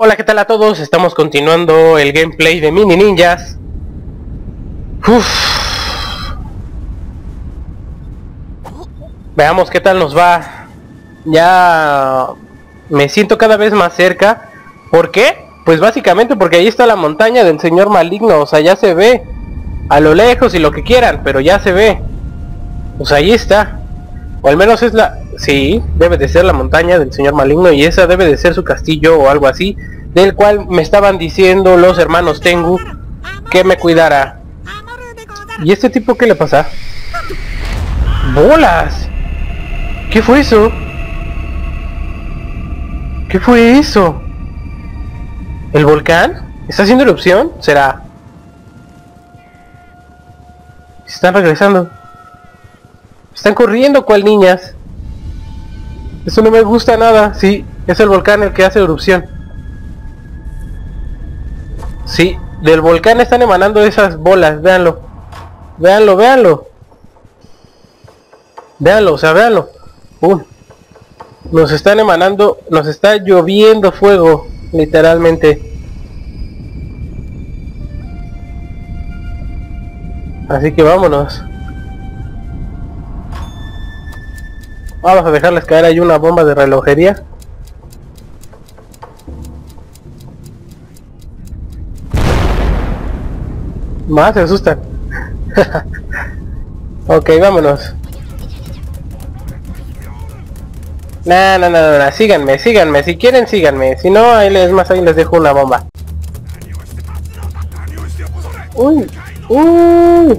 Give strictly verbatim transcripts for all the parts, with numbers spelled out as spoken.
Hola, ¿qué tal a todos? Estamos continuando el gameplay de Mini Ninjas. Uf. Veamos qué tal nos va. Ya me siento cada vez más cerca. ¿Por qué? Pues básicamente porque ahí está la montaña del señor maligno. O sea, ya se ve a lo lejos y lo que quieran, pero ya se ve. Pues ahí está. O al menos es la... Sí, debe de ser la montaña del señor maligno. Y esa debe de ser su castillo o algo así, del cual me estaban diciendo los hermanos Tengu que me cuidara. ¿Y este tipo qué le pasa? ¡Bolas! ¿Qué fue eso? ¿Qué fue eso? ¿El volcán? ¿Está haciendo erupción? ¿Será? Se están regresando. Están corriendo, ¿cuál niñas? Eso no me gusta nada. Sí, es el volcán el que hace erupción. Sí, del volcán están emanando esas bolas, véanlo. Véanlo, véanlo. Véanlo, o sea, véanlo. Uh, nos están emanando, nos está lloviendo fuego, literalmente. Así que vámonos. Vamos a dejarles caer ahí una bomba de relojería. Más se asustan. Ok, vámonos. Nah, no, no, no, no, síganme, síganme, si quieren síganme, si no, ahí les más ahí les dejo una bomba. Uy, uy.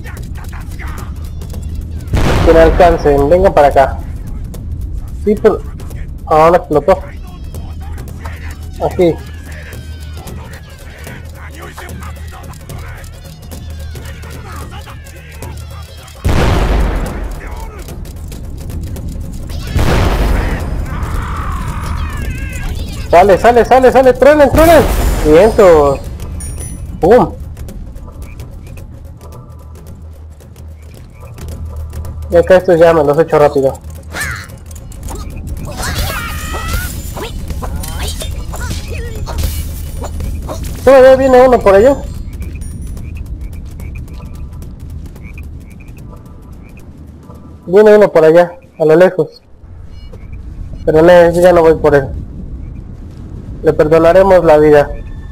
Que no alcancen, vengan para acá. Sí, pero... ahora explotó. Así. Sale, sale, sale, sale, truenen, truenen. Vientos. Pum. Y acá estos ya me los he hecho rápido. Todavía viene uno por allá. Viene uno por allá, a lo lejos. Pero no, yo ya no voy por él. Le perdonaremos la vida.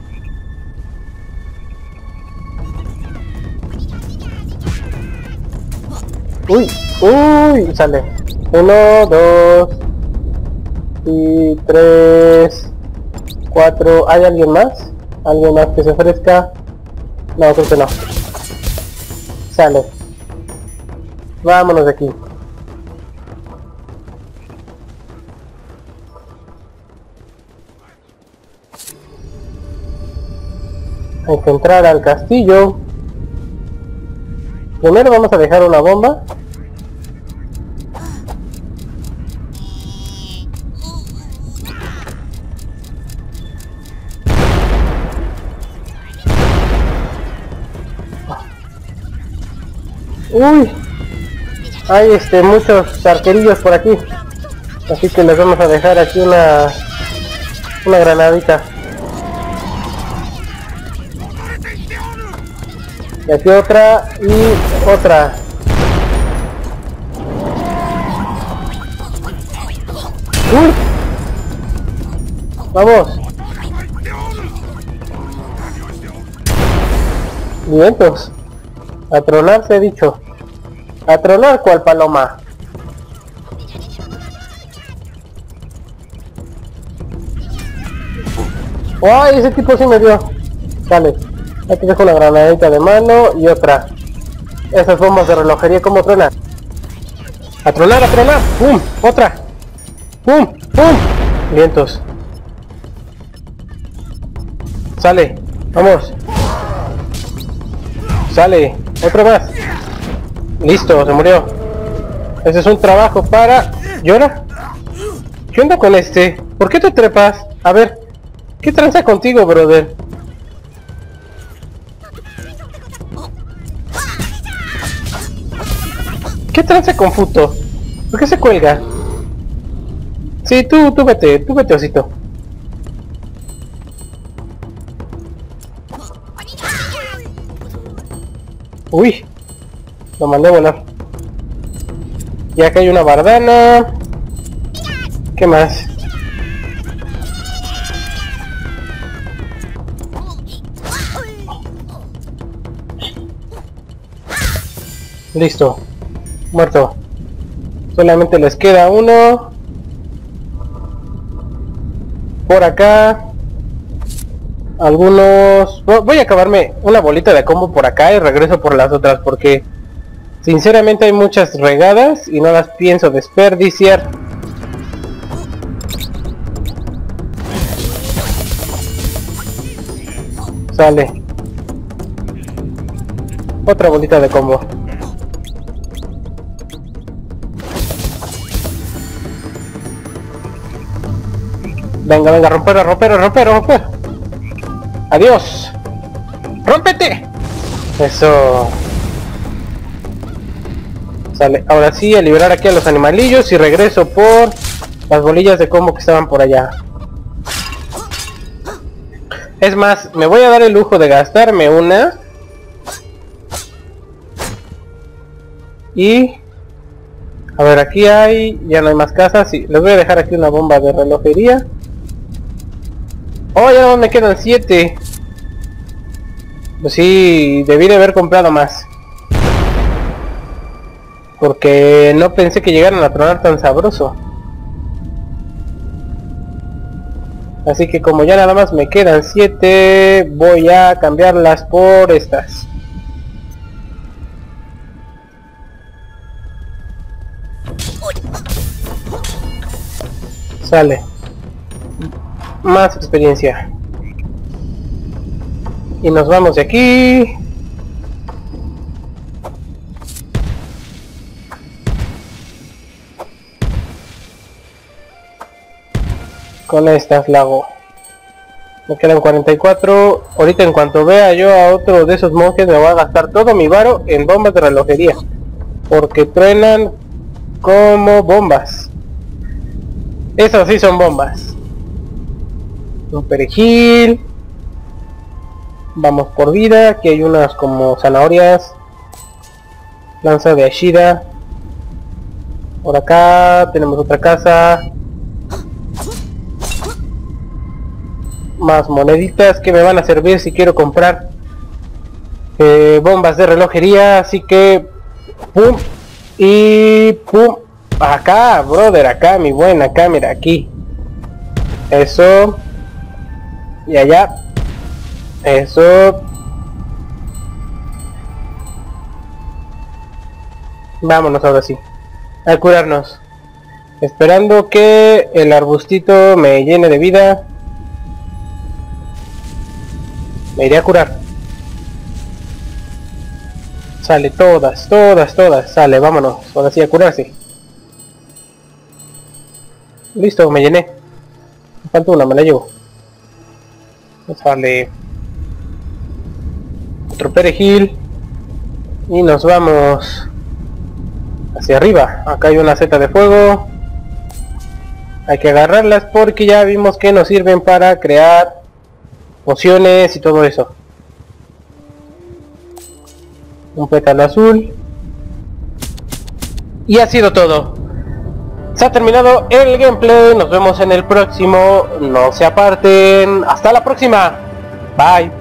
Uy, uy, sale. Uno, dos y tres, cuatro. ¿Hay alguien más? ¿Alguien más que se ofrezca? No, creo que no. Sale. Vámonos de aquí. Hay que entrar al castillo. Primero vamos a dejar una bomba. Uy, hay este muchos arquerillos por aquí, así que les vamos a dejar aquí una una granadita. Y aquí otra y otra. ¡Uy! ¡Vamos! Vientos. A tronar se ha dicho. A tronar cual paloma. ¡Ay! Ese tipo sí me dio. Dale. Aquí dejo una granadita de mano y otra. Esas bombas de relojería, ¿cómo tronan? A tronar, a tronar. ¡Pum! Otra. ¡Pum! ¡Pum! Vientos. Sale. Vamos. Sale. Otro más. Listo, se murió. Ese es un trabajo para... ¿Y ahora? ¿Qué onda con este? ¿Por qué te trepas? A ver. ¿Qué tranza contigo, brother? ¿Qué tranza con Futo? ¿Por qué se cuelga? Sí, tú, tú vete, tú vete, osito. Uy, lo mandé a volar. Y acá hay una bardana. ¿Qué más? Listo. Muerto. Solamente les queda uno. Por acá. Algunos... Voy a acabarme una bolita de combo por acá y regreso por las otras porque sinceramente hay muchas regadas y no las pienso desperdiciar. Sale. Otra bolita de combo. Venga, venga, romper, romper, romper, romper. Adiós. ¡Rómpete! Eso. Sale. Ahora sí, a liberar aquí a los animalillos y regreso por las bolillas de combo que estaban por allá. Es más, me voy a dar el lujo de gastarme una. Y... A ver, aquí hay... Ya no hay más casas. Sí, les voy a dejar aquí una bomba de relojería. Oh, ya no me quedan siete. Pues sí, debí de haber comprado más. Porque no pensé que llegaran a tronar tan sabroso. Así que como ya nada más me quedan siete, voy a cambiarlas por estas. Sale. Más experiencia. Y nos vamos de aquí. Con estas la hago. Me quedan cuarenta y cuatro. Ahorita en cuanto vea yo a otro de esos monjes me voy a gastar todo mi varo en bombas de relojería. Porque truenan como bombas. Esas sí son bombas. Un perejil. Vamos por vida. Aquí hay unas como zanahorias. Lanza de Ashira. Por acá tenemos otra casa. Más moneditas que me van a servir si quiero comprar eh, bombas de relojería. Así que pum y pum. Acá, brother, acá, mi buen, acá, mira, aquí. Eso. Y allá. Eso. Vámonos ahora sí. A curarnos. Esperando que el arbustito me llene de vida. Me iré a curar. Sale, todas, todas, todas. Sale, vámonos. Ahora sí a curarse. Listo, me llené. Me falta una, me la llevo. Sale otro perejil. Y nos vamos hacia arriba. Acá hay una seta de fuego. Hay que agarrarlas porque ya vimos que nos sirven para crear pociones y todo eso. Un pétalo azul. Y ha sido todo. Se ha terminado el gameplay. Nos vemos en el próximo. No se aparten. Hasta la próxima. Bye.